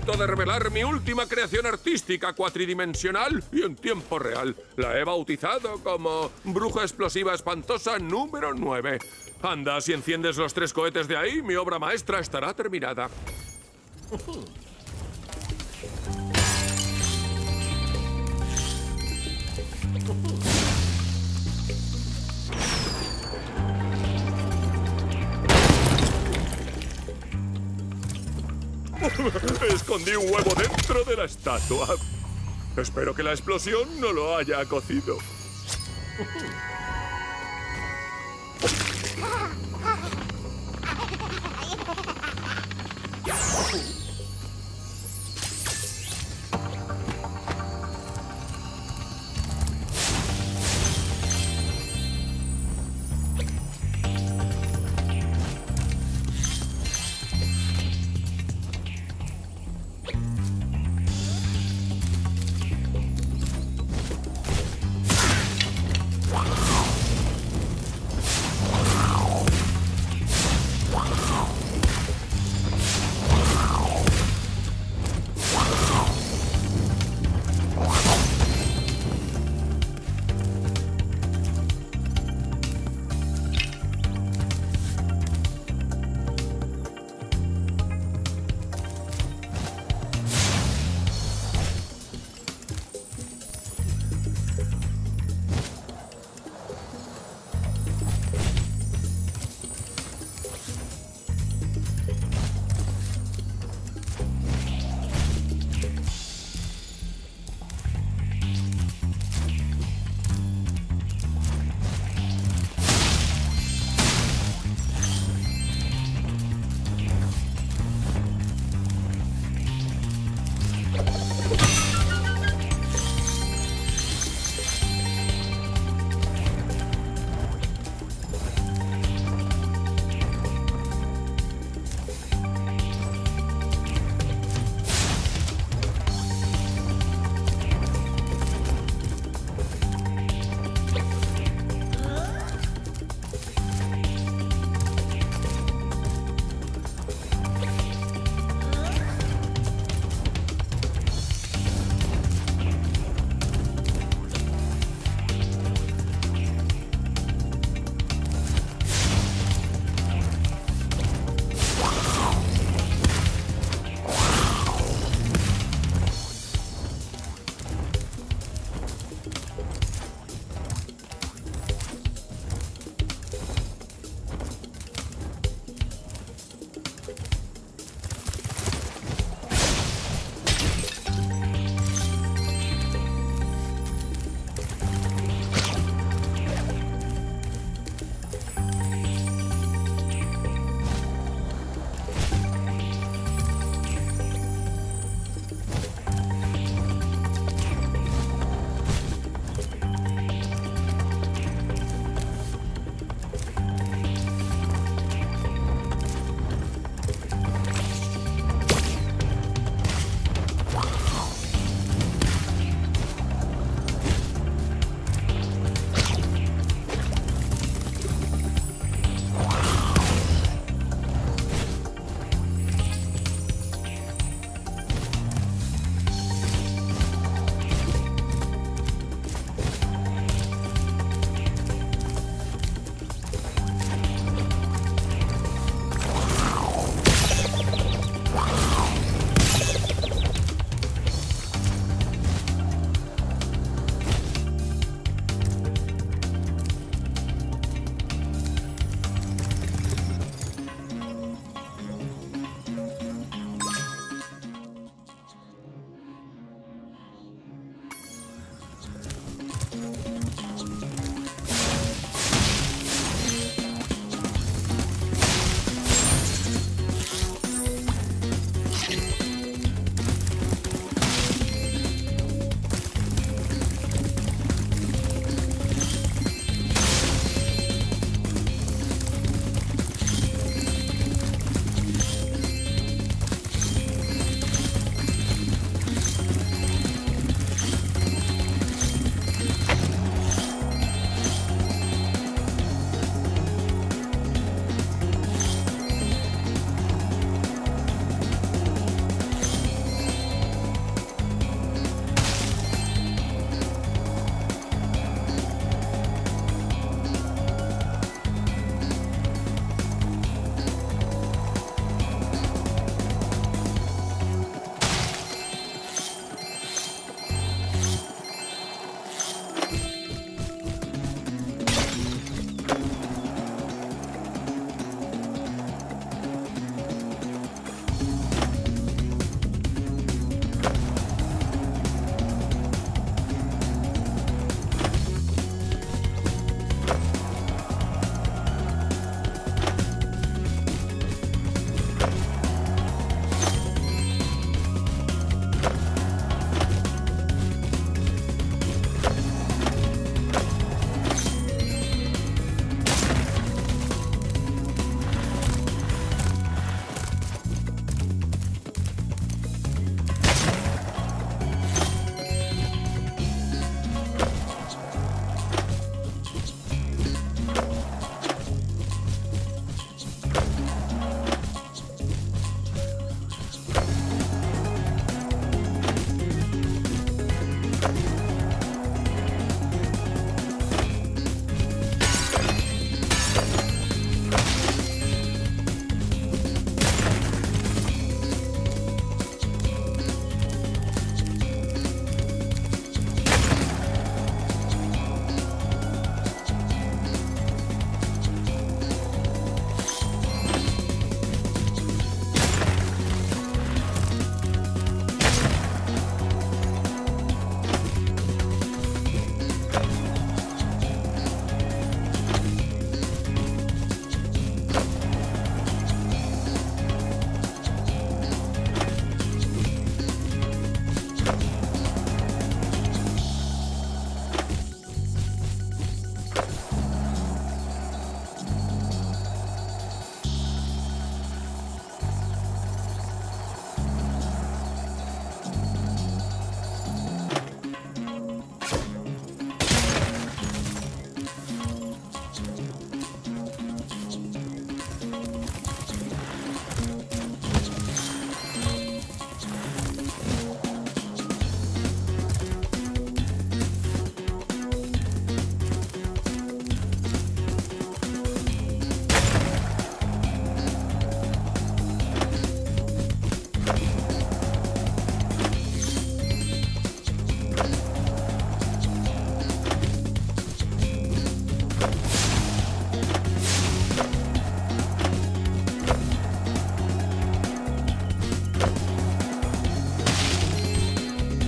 punto de revelar mi última creación artística cuatridimensional y en tiempo real. La he bautizado como Bruja Explosiva Espantosa número 9. Anda, si enciendes los 3 cohetes de ahí, mi obra maestra estará terminada. Escondí un huevo dentro de la estatua. Espero que la explosión no lo haya cocido.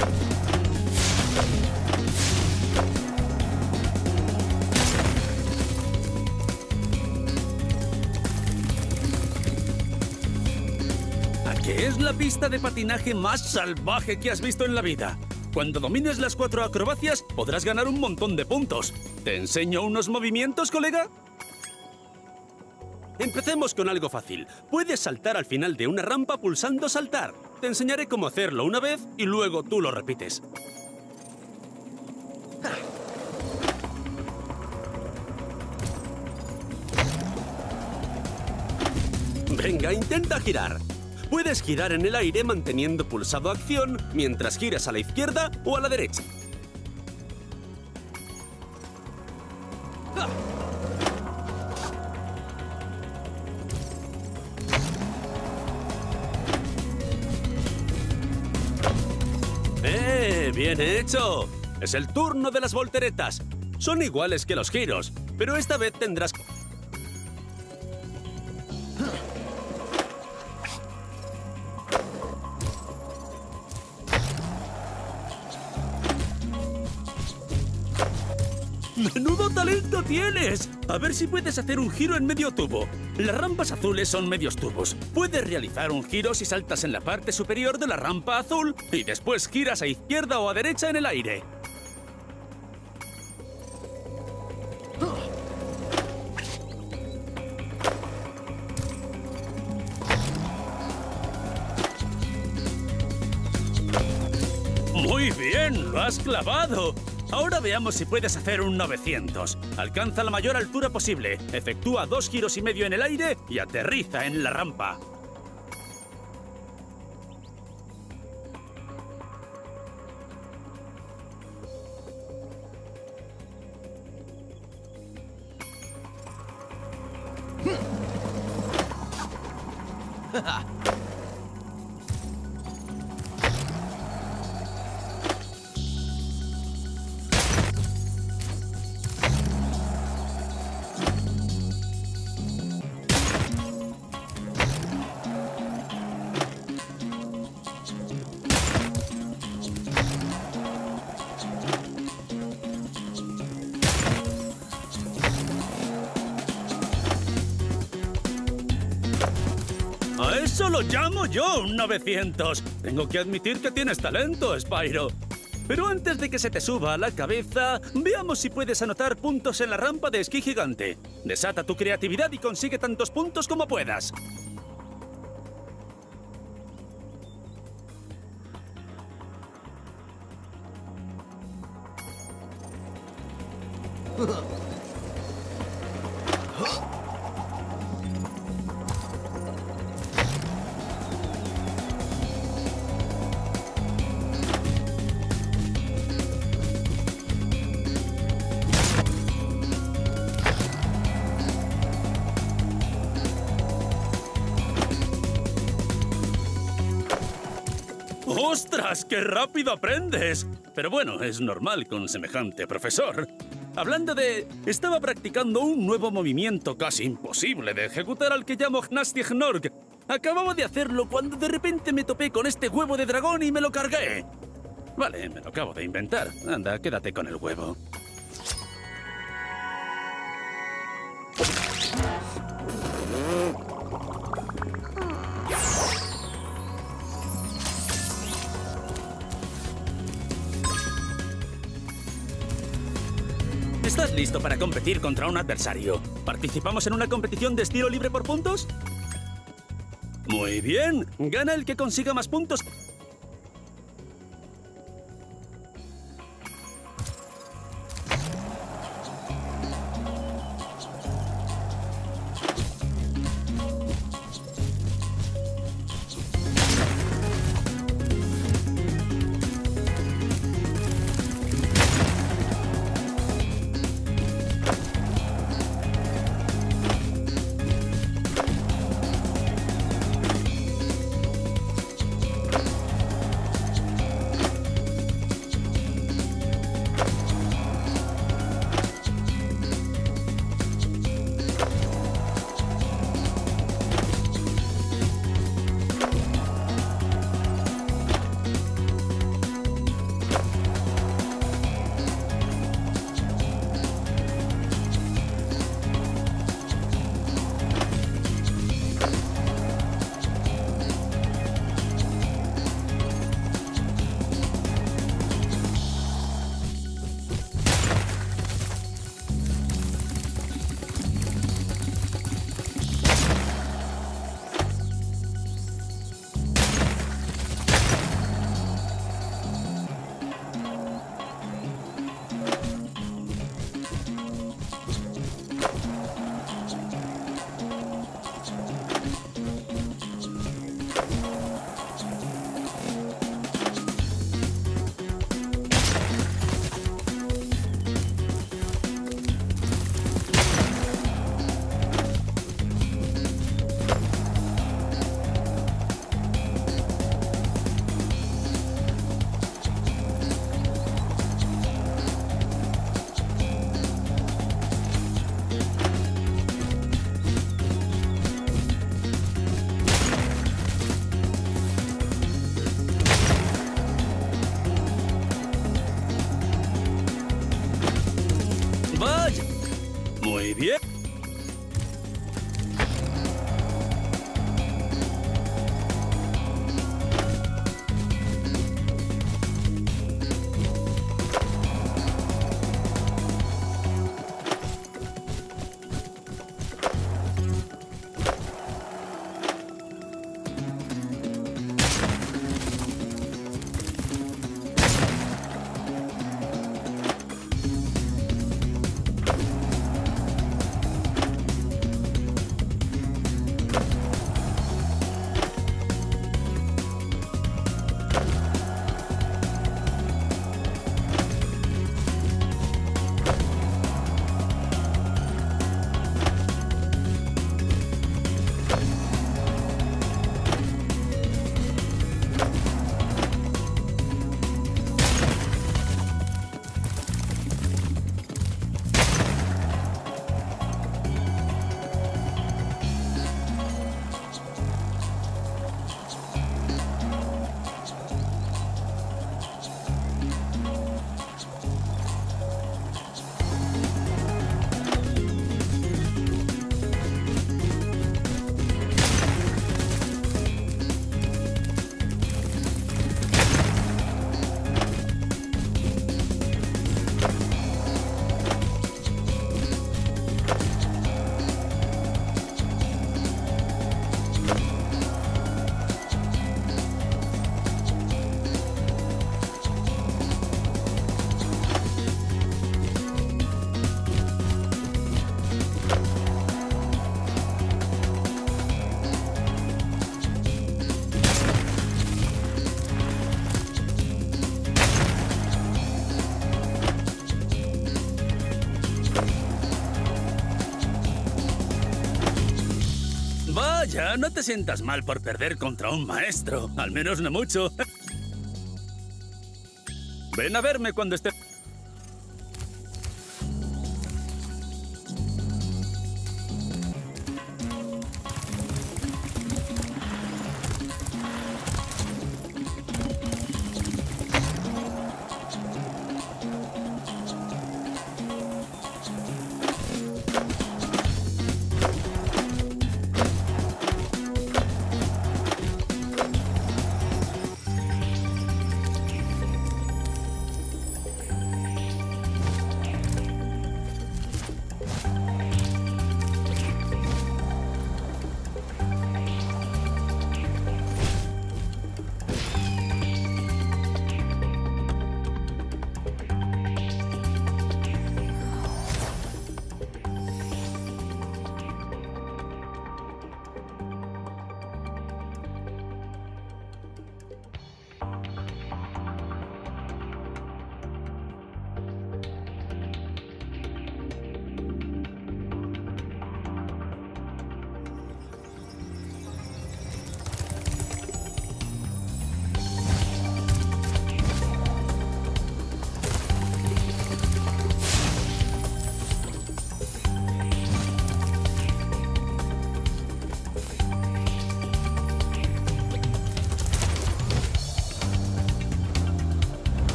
¿Qué es la pista de patinaje más salvaje que has visto en la vida? Cuando domines las 4 acrobacias, podrás ganar un montón de puntos. ¿Te enseño unos movimientos, colega? Empecemos con algo fácil. Puedes saltar al final de una rampa pulsando saltar. Te enseñaré cómo hacerlo una vez y luego tú lo repites. Venga, intenta girar. Puedes girar en el aire manteniendo pulsado acción mientras giras a la izquierda o a la derecha. ¡Bien hecho! Es el turno de las volteretas. Son iguales que los giros, pero esta vez tendrás... ¡Menudo talento tienes! A ver si puedes hacer un giro en medio tubo. Las rampas azules son medios tubos. Puedes realizar un giro si saltas en la parte superior de la rampa azul y después giras a izquierda o a derecha en el aire. ¡Muy bien! ¡Lo has clavado! Ahora veamos si puedes hacer un 900. Alcanza la mayor altura posible, efectúa 2 giros y medio en el aire y aterriza en la rampa. ¡A eso lo llamo yo un 900! Tengo que admitir que tienes talento, Spyro. Pero antes de que se te suba a la cabeza, veamos si puedes anotar puntos en la rampa de esquí gigante. Desata tu creatividad y consigue tantos puntos como puedas. ¡Ostras! ¡Qué rápido aprendes! Pero bueno, es normal con semejante profesor. Hablando de... Estaba practicando un nuevo movimiento casi imposible de ejecutar al que llamo Gnastig Norg. Acababa de hacerlo cuando de repente me topé con este huevo de dragón y me lo cargué. Vale, me lo acabo de inventar. Anda, quédate con el huevo. ¿Estás listo para competir contra un adversario? ¿Participamos en una competición de estilo libre por puntos? Muy bien. Gana el que consiga más puntos. bien. Vaya, no te sientas mal por perder contra un maestro. Al menos no mucho. Ven a verme cuando esté...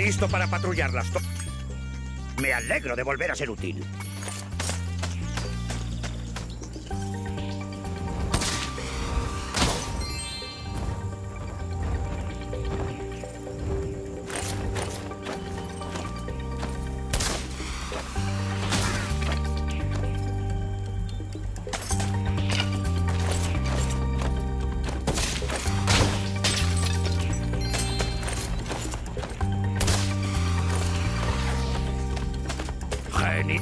Listo para patrullar las torres. Me alegro de volver a ser útil. Genial.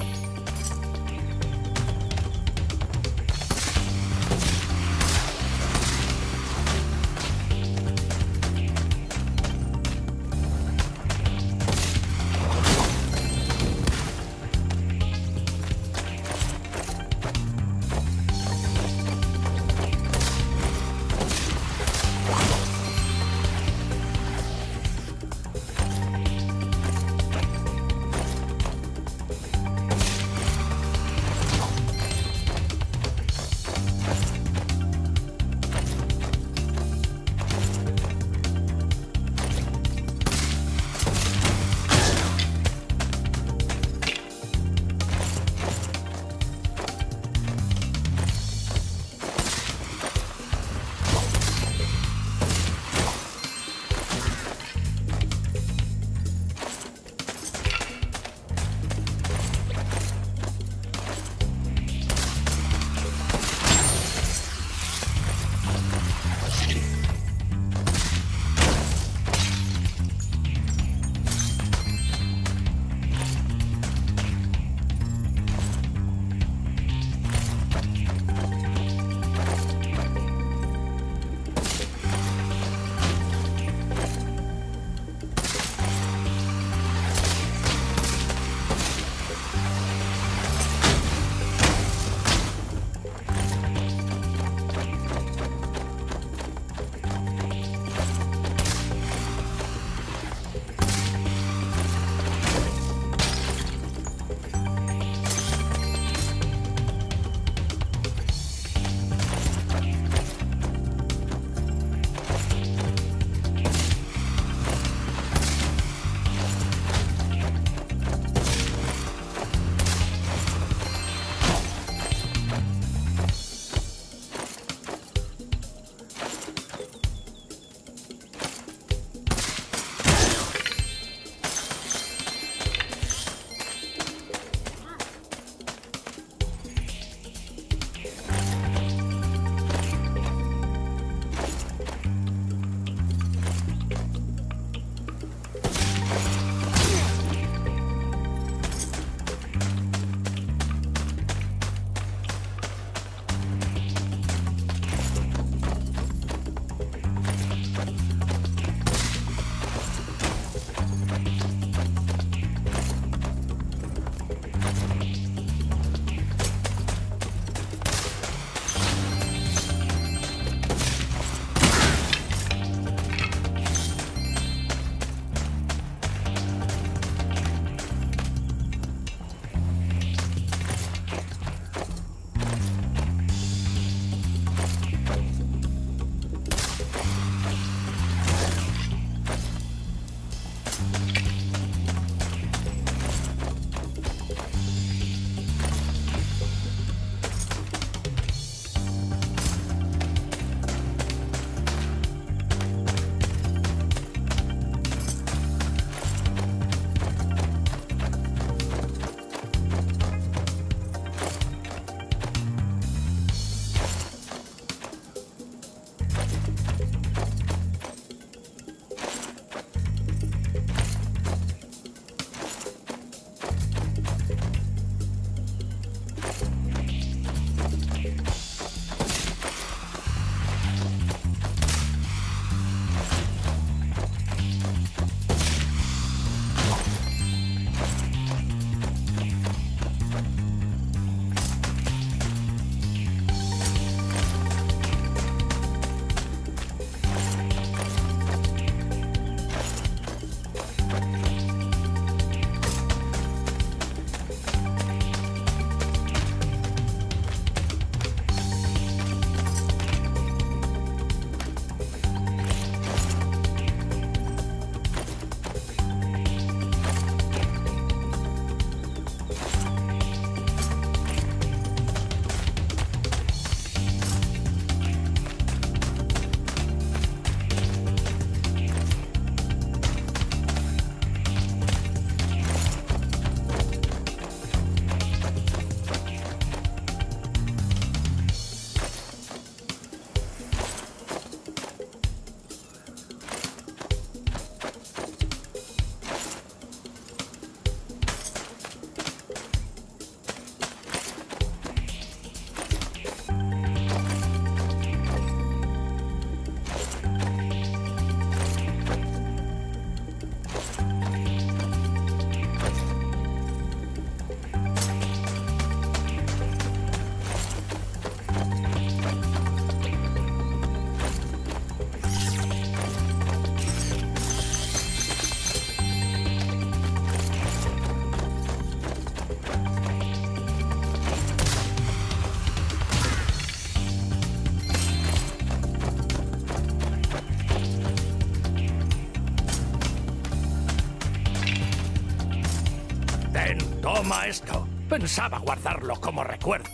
Toma esto. Pensaba guardarlo como recuerdo.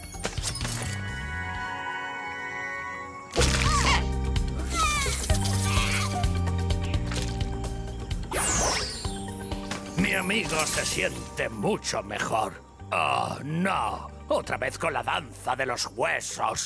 Mi amigo se siente mucho mejor. Oh, no. Otra vez con la danza de los huesos.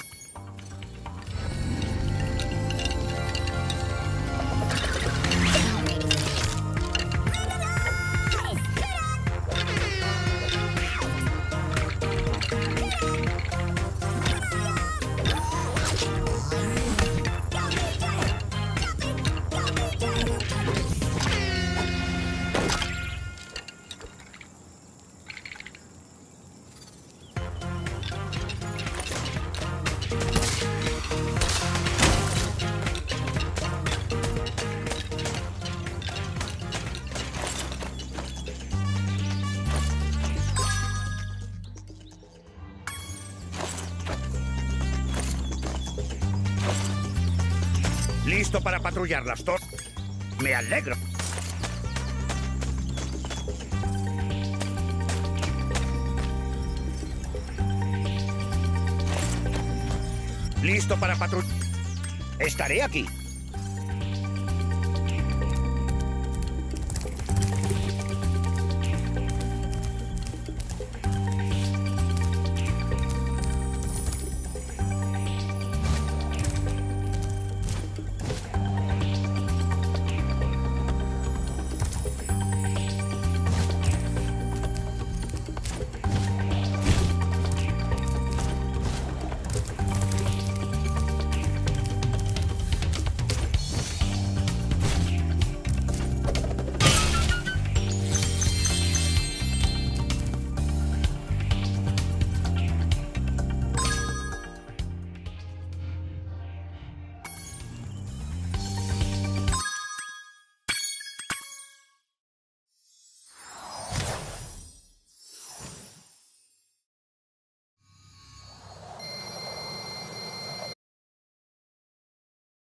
Listo para patrullar las torres. Me alegro. Listo para patrullar. Estaré aquí.